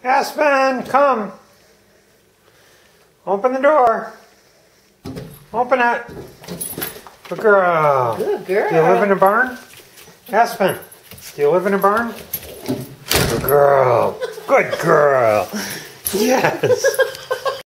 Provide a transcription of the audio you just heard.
Aspen, come. Open the door. Open it. Good girl. Good girl. Do you live in a barn? Aspen, do you live in a barn? Good girl. Good girl. Yes.